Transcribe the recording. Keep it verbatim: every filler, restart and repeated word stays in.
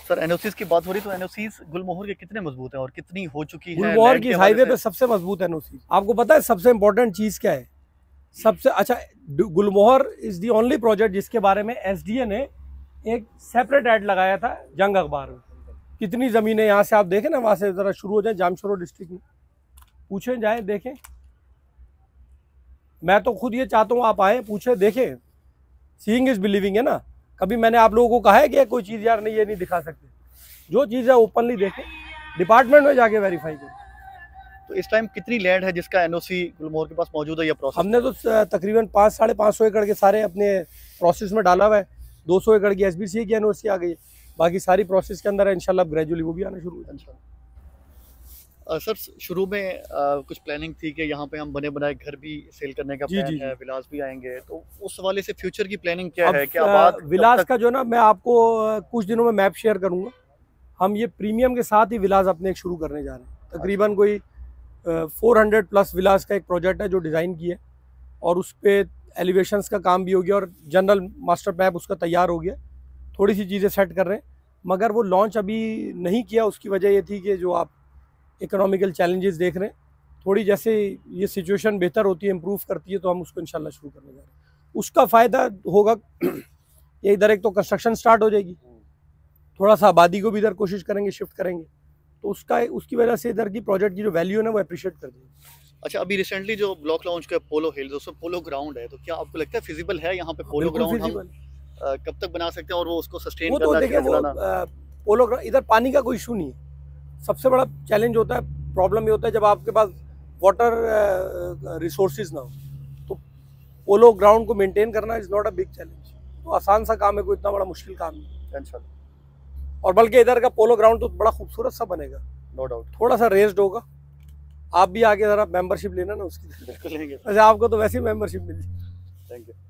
Sir NOCs की बात हो रही तो एनओसीज गुलमोहर के कितने मजबूत हैं और कितनी हो चुकी है? गुलमोहर की हाईवे पे सबसे मजबूत एनओसी। आपको पता है सबसे इंपॉर्टेंट चीज क्या है? सबसे अच्छा, Gulmohar is the only project जिसके बारे में एसडीए ने एक सेपरेट ऐड लगाया था जंग अखबार में। कितनी जमीनें यहाँ से आप देखें ना, वहां से जरा शुरू हो जाए, जामशोरो डिस्ट्रिक्ट में पूछे जाए, देखें। मैं तो खुद ये चाहता हूँ आप आए, पूछे, देखें। सीइंग इज बिलीविंग है ना। कभी मैंने आप लोगों को कहा है कि कोई चीज़ यार नहीं ये नहीं दिखा सकते। जो चीज़ है ओपनली देखें, डिपार्टमेंट में जाके वेरीफाई करें। तो इस टाइम कितनी लैंड है जिसका एनओसी गुलमोहर के पास मौजूद है या प्रोसेस? हमने तो तकरीबन पाँच साढ़े पाँच सौ एकड़ के सारे अपने प्रोसेस में डाला हुआ है। दो सौ एकड़ की एसबीसी की एनओसी आ गई है, बाकी सारी प्रोसेस के अंदर है। इंशाल्लाह ग्रेजुअली वो भी आना शुरू हो जाए। सर शुरू में आ, कुछ प्लानिंग थी कि यहाँ पे हम बने बनाए घर भी सेल करने का प्लान है, विलास भी आएंगे, तो उस हवाले से फ्यूचर की प्लानिंग क्या है? क्या बात विलास का जो ना, मैं आपको कुछ दिनों में मैप शेयर करूंगा। हम ये प्रीमियम के साथ ही विलास अपने एक शुरू करने जा रहे हैं। तकरीबन कोई फोर हंड्रेड प्लस विलास का एक प्रोजेक्ट है जो डिज़ाइन किया है, और उस पर एलिवेशंस का काम भी हो गया और जनरल मास्टर मैप उसका तैयार हो गया। थोड़ी सी चीज़ें सेट कर रहे हैं, मगर वो लॉन्च अभी नहीं किया। उसकी वजह ये थी कि जो आप इकोनॉमिकल चैलेंजेस देख रहे हैं, थोड़ी जैसे ये सिचुएशन बेहतर होती है, इम्प्रूव करती है, तो हम उसको इंशाल्लाह शुरू करने जा रहे हैं। उसका फ़ायदा होगा ये, इधर एक तो कंस्ट्रक्शन स्टार्ट हो जाएगी, थोड़ा सा आबादी को भी इधर कोशिश करेंगे शिफ्ट करेंगे, तो उसका उसकी वजह से इधर की प्रोजेक्ट की जो वैल्यू है ना वो अप्रिशिएट कर देंगे। अच्छा, अभी रिसेंटली जो ब्लॉक लॉन्च किया पोलो हिल्स, उसमें पोलो ग्राउंड है, तो क्या आपको लगता है फिजिबल है यहाँ पे पोलो ग्राउंड? हम कब तक बना सकते हैं और वो उसको सस्टेन वो तो देखिए, वो पोलो ग्राउंड इधर पानी का कोई इशू नहीं है। सबसे बड़ा चैलेंज होता है, प्रॉब्लम ये होता है जब आपके पास वाटर रिसोर्सेज ना हो, तो पोलो ग्राउंड को मेंटेन करना is not a big challenge. तो आसान सा काम है, कोई इतना बड़ा मुश्किल काम नहीं। और बल्कि इधर का पोलो ग्राउंड तो बड़ा खूबसूरत सा बनेगा, नो डाउट। थोड़ा सा रेस्ड होगा। आप भी आके जरा मेंबरशिप लेना ना उसकी। बिल्कुल लेंगे। अच्छा, आपको तो वैसे ही मेंबरशिप मिल जाए। Thank you.